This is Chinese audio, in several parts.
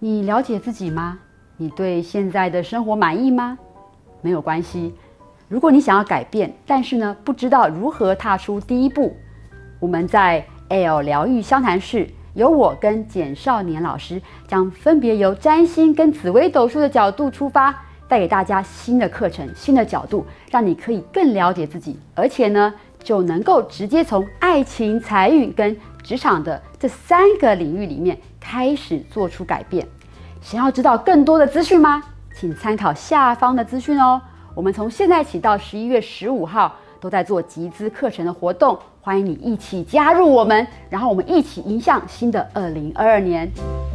你了解自己吗？你对现在的生活满意吗？没有关系，如果你想要改变，但是呢，不知道如何踏出第一步，我们在 L 疗愈相谈室，由我跟简少年老师将分别由占星跟紫微斗数的角度出发，带给大家新的课程、新的角度，让你可以更了解自己，而且呢，就能够直接从爱情、财运跟职场的这3个领域里面开始做出改变。想要知道更多的资讯吗？请参考下方的资讯哦。我们从现在起到11月15号都在做集资课程的活动，欢迎你一起加入我们，然后我们一起迎向新的2022年。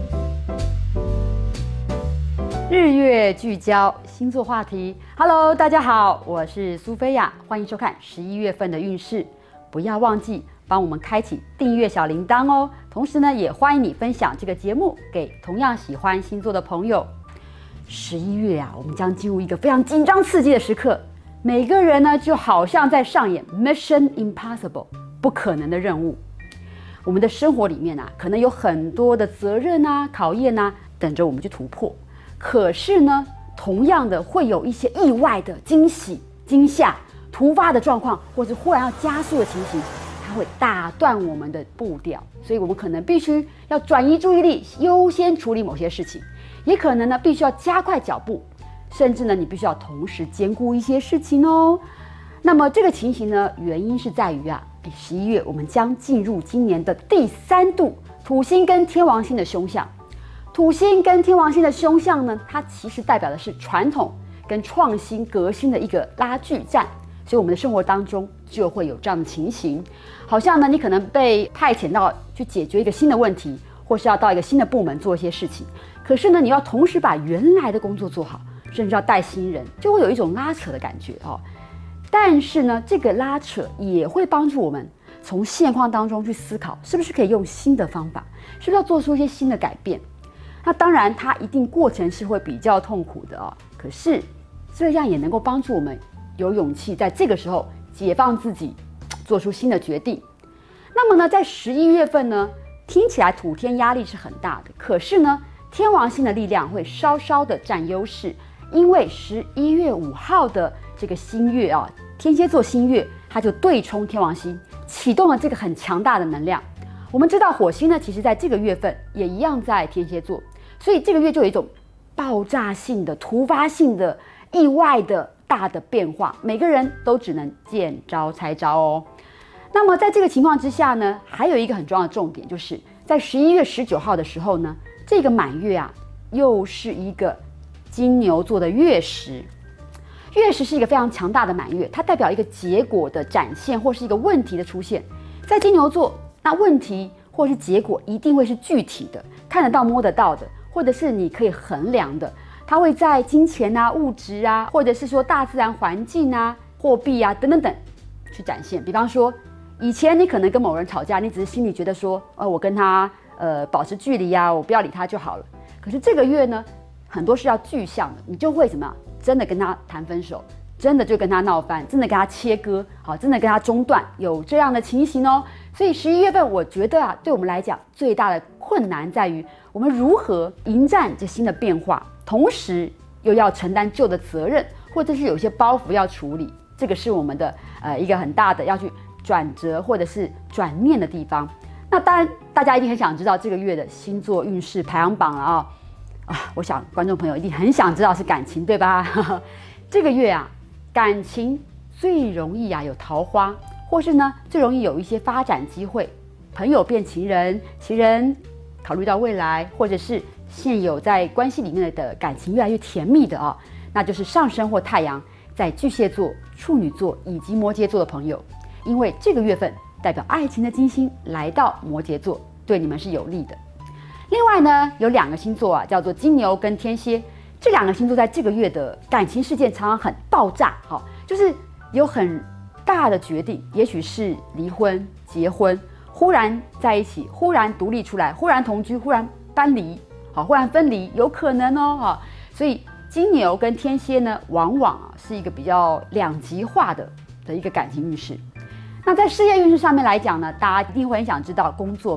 日月聚焦星座话题 ，Hello， 大家好，我是苏菲亚，欢迎收看11月份的运势。不要忘记帮我们开启订阅小铃铛哦。同时呢，也欢迎你分享这个节目给同样喜欢星座的朋友。11月啊，我们将进入一个非常紧张刺激的时刻，每个人呢就好像在上演 Mission Impossible 不可能的任务。我们的生活里面啊，可能有很多的责任啊、考验啊，等着我们去突破。可是呢，同样的会有一些意外的惊喜、惊吓、突发的状况，或者忽然要加速的情形，它会打断我们的步调，所以我们可能必须要转移注意力，优先处理某些事情，也可能呢必须要加快脚步，甚至呢你必须要同时兼顾一些事情哦。那么这个情形呢，原因是在于11月我们将进入今年的第3度土星跟天王星的凶相。土星跟天王星的凶相呢，它其实代表的是传统跟创新革新的一个拉锯战，所以我们的生活当中就会有这样的情形，好像呢你可能被派遣到去解决一个新的问题，或是要到一个新的部门做一些事情，可是呢你要同时把原来的工作做好，甚至要带新人，就会有一种拉扯的感觉哦。但是呢，这个拉扯也会帮助我们从现况当中去思考，是不是可以用新的方法，是不是要做出一些新的改变。那当然它一定过程是会比较痛苦的哦，可是这样也能够帮助我们有勇气在这个时候解放自己，做出新的决定。那么呢，在11月份呢，听起来土天压力是很大的，可是呢，天王星的力量会稍稍的占优势，因为11月5号的这个新月啊，天蝎座新月，它就对冲天王星，启动了这个很强大的能量。我们知道火星呢，其实在这个月份也一样在天蝎座，所以这个月就有一种爆炸性的、突发性的、意外的大的变化，每个人都只能见招拆招哦。那么在这个情况之下呢，还有一个很重要的重点，就是在11月19号的时候呢，这个满月啊，又是一个金牛座的月食。月食是一个非常强大的满月，它代表一个结果的展现，或是一个问题的出现。在金牛座，那问题或是结果一定会是具体的，看得到、摸得到的，或者是你可以衡量的。它会在金钱啊、物质啊，或者是说大自然环境啊、货币啊等等等去展现。比方说，以前你可能跟某人吵架，你只是心里觉得说，我跟他保持距离啊，我不要理他就好了。可是这个月呢，很多是要具象的，你就会怎么样？真的跟他谈分手，真的就跟他闹翻，真的跟他切割，好，真的跟他中断，有这样的情形哦。所以11月份，我觉得对我们来讲最大的困难在于，我们如何迎战这新的变化，同时又要承担旧的责任，或者是有些包袱要处理，这个是我们的一个很大的要去转折或者是转念的地方。那当然，大家一定很想知道这个月的星座运势排行榜了我想观众朋友一定很想知道是感情，对吧？这个月感情最容易有桃花，或是呢最容易有一些发展机会，朋友变情人，情人考虑到未来，或者是现有在关系里面的感情越来越甜蜜的那就是上升或太阳在巨蟹座、处女座以及摩羯座的朋友，因为这个月份代表爱情的金星来到摩羯座，对你们是有利的。另外呢，有2个星座叫做金牛跟天蝎，这2个星座在这个月的感情事件常常很爆炸，就是有很大的决定，也许是离婚、结婚，忽然在一起，忽然独立出来，忽然同居，忽然搬离，忽然分离，有可能哦。所以金牛跟天蝎呢，往往是一个比较两极化的一个感情运势。那在事业运势上面来讲呢，大家一定会很想知道工作吧。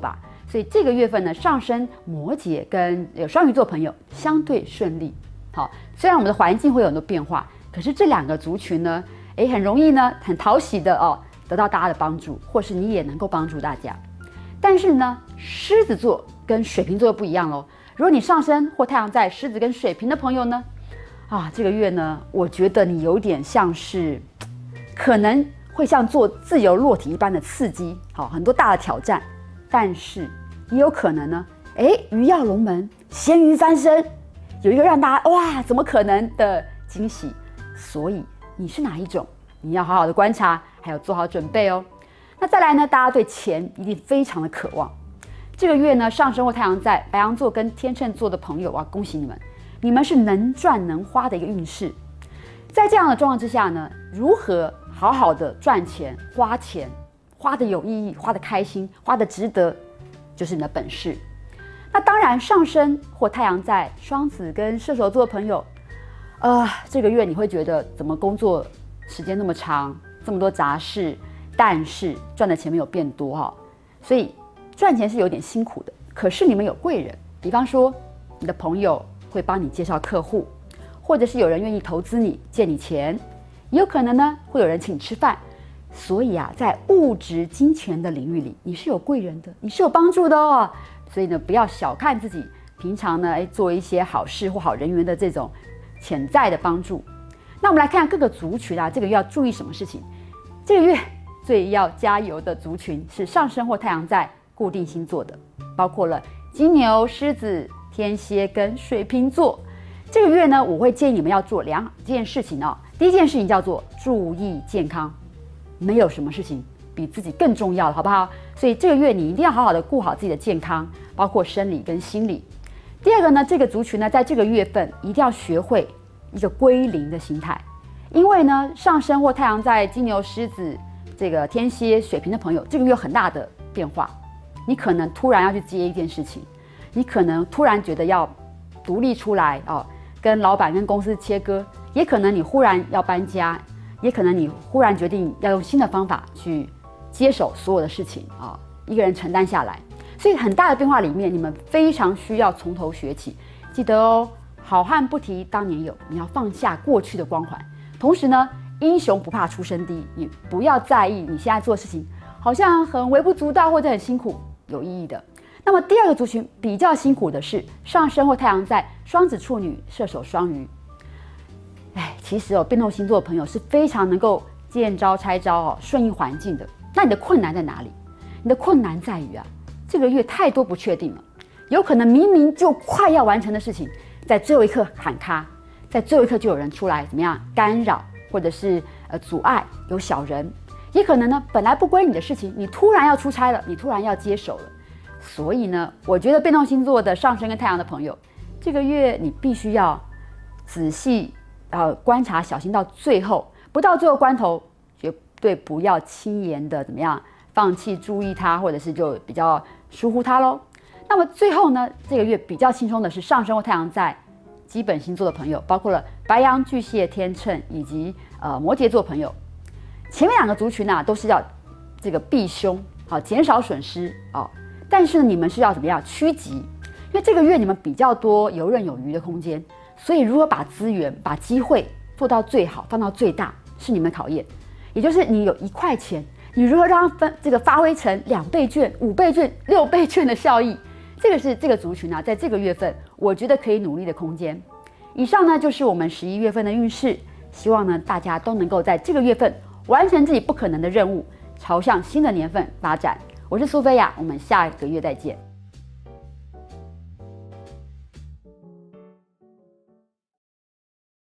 所以这个月份呢，上升摩羯跟双鱼座朋友相对顺利。好，虽然我们的环境会有很多变化，可是这2个族群呢，很容易呢，很讨喜的得到大家的帮助，或是你也能够帮助大家。但是呢，狮子座跟水瓶座又不一样咯。如果你上升或太阳在狮子跟水瓶的朋友呢，这个月呢，我觉得你有点像是，可能会像做自由落体一般的刺激，很多大的挑战。但是也有可能呢，鱼跃龙门，咸鱼翻身，有一个让大家哇怎么可能的惊喜。所以你是哪一种？你要好好的观察，还有做好准备哦。那再来呢，大家对钱一定非常的渴望。这个月呢，上升或太阳在白羊座跟天秤座的朋友恭喜你们，你们是能赚能花的一个运势。在这样的状况之下呢，如何好好的赚钱、花的有意义、花的开心、花的值得，就是你的本事。那当然，上升或太阳在双子跟射手座的朋友，这个月你会觉得怎么工作时间那么长，这么多杂事，但是赚的钱没有变多所以赚钱是有点辛苦的。可是你们有贵人，比方说你的朋友会帮你介绍客户，或者是有人愿意投资你、借你钱，也有可能呢会有人请你吃饭。所以在物质金钱的领域里，你是有贵人的，你是有帮助的哦。所以呢，不要小看自己平常呢做一些好事或好人缘的这种潜在的帮助。那我们来看各个族群这个月要注意什么事情？这个月最要加油的族群是上升或太阳在固定星座的，包括了金牛、狮子、天蝎跟水瓶座。这个月呢，我会建议你们要做2件事情第一件事情叫做注意健康，没有什么事情比自己更重要了，好不好？所以这个月你一定要好好的顾好自己的健康，包括生理跟心理。第二个呢，这个族群呢，在这个月份一定要学会一个归零的心态，因为呢，上升或太阳在金牛、狮子、这个天蝎、水瓶的朋友，这个月有很大的变化。你可能突然要去接一件事情，你可能突然觉得要独立出来跟老板跟公司切割，也可能你忽然要搬家，也可能你忽然决定要用新的方法去接手所有的事情一个人承担下来。所以很大的变化里面，你们非常需要从头学起。记得哦，好汉不提当年勇，你要放下过去的光环。同时呢，英雄不怕出身低，你不要在意你现在做的事情好像很微不足道或者很辛苦，有意义的。那么第二个族群比较辛苦的是上升或太阳在双子、处女、射手、双鱼。其实变动星座的朋友是非常能够见招拆招顺应环境的。那你的困难在哪里？你的困难在于这个月太多不确定了，有可能明明就快要完成的事情，在最后一刻喊卡，在最后一刻就有人出来怎么样干扰，或者是阻碍，有小人。也可能呢，本来不归你的事情，你突然要出差了，你突然要接手了。所以呢，我觉得变动星座的上升跟太阳的朋友，这个月你必须要仔细观察，小心到最后，不到最后关头，绝对不要轻言的怎么样放弃注意它，或者是就比较疏忽它咯。那么最后呢，这个月比较轻松的是上升或太阳在基本星座的朋友，包括了白羊、巨蟹、天秤以及摩羯座朋友。前面2个族群都是要这个避凶，减少损失但是呢，你们是要怎么样趋吉？因为这个月你们比较多游刃有余的空间，所以如何把资源、把机会做到最好，放到最大，是你们的考验。也就是你有1块钱，你如何让它发挥成2倍券、5倍券、6倍券的效益？这个是这个族群在这个月份，我觉得可以努力的空间。以上呢就是我们11月份的运势，希望呢大家都能够在这个月份完成自己不可能的任务，朝向新的年份发展。我是苏菲亚，我们下个月再见。